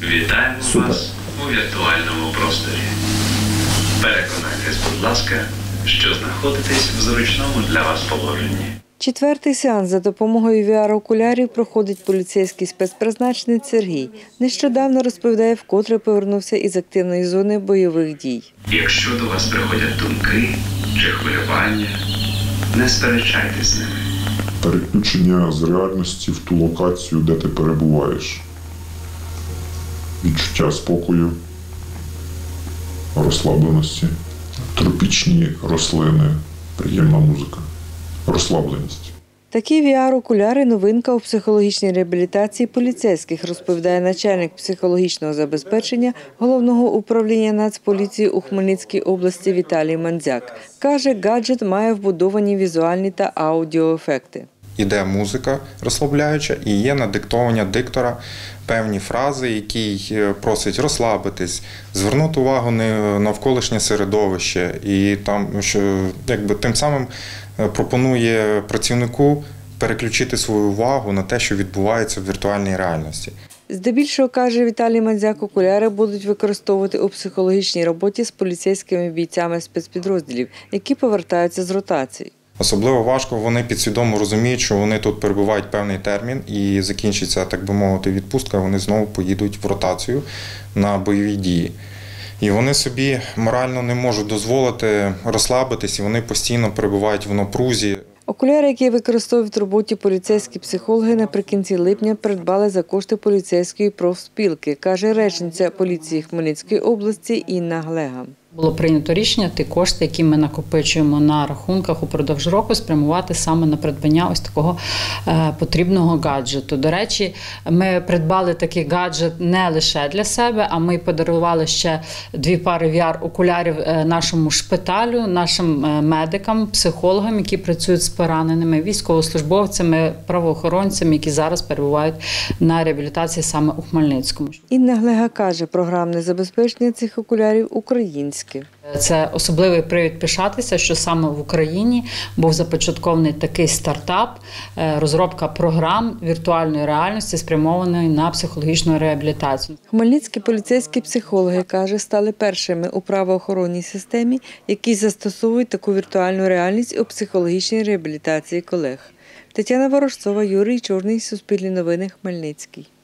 Вітаємо вас у віртуальному просторі. Переконайтесь, будь ласка, що знаходитесь в зручному для вас положенні. Четвертий сеанс за допомогою VR-окулярів проходить поліцейський спецпризначенець Сергій. Нещодавно, розповідає, вкотре повернувся із активної зони бойових дій. Якщо до вас приходять думки чи хвилювання, не сперечайтесь з ними. Переключення з реальності в ту локацію, де ти перебуваєш. Відчуття спокою, розслабленості, тропічні рослини, приємна музика, розслабленість. Такі VR-окуляри – новинка у психологічній реабілітації поліцейських, розповідає начальник психологічного забезпечення Головного управління Нацполіції у Хмельницькій області Віталій Мандзяк. Каже, гаджет має вбудовані візуальні та аудіоефекти. Іде музика розслабляюча і є надиктовання диктора певні фрази, які просять розслабитись, звернути увагу на навколишнє середовище і тим самим пропонує працівнику переключити свою увагу на те, що відбувається в віртуальній реальності. Здебільшого, каже Віталій Мандзяк, окуляри будуть використовувати у психологічній роботі з поліцейськими бійцями спецпідрозділів, які повертаються з ротації. Особливо важко, вони підсвідомо розуміють, що вони тут перебувають певний термін і закінчиться, так би мовити, відпустка, вони знову поїдуть в ротацію на бойові дії. І вони собі морально не можуть дозволити розслабитись, і вони постійно перебувають в напрузі. Окуляри, які використовують в роботі поліцейські психологи, наприкінці липня придбали за кошти поліцейської профспілки, каже речниця поліції Хмельницької області Інна Глега. Було прийнято рішення ті кошти, які ми накопичуємо на рахунках упродовж року, спрямувати саме на придбання ось такого потрібного гаджету. До речі, ми придбали такий гаджет не лише для себе, а ми подарували ще 2 пари VR-окулярів нашому шпиталю, нашим медикам, психологам, які працюють з пораненими, військовослужбовцями, правоохоронцями, які зараз перебувають на реабілітації саме у Хмельницькому. Інна Глега каже, програмне забезпечення цих окулярів українське. Це особливий привід пишатися, що саме в Україні був започаткований такий стартап, розробка програм віртуальної реальності, спрямованої на психологічну реабілітацію. Хмельницькі поліцейські психологи, каже, стали першими у правоохоронній системі, які застосовують таку віртуальну реальність у психологічній реабілітації колег. Тетяна Ворожцова, Юрій Чорний, Суспільне новини, Хмельницький.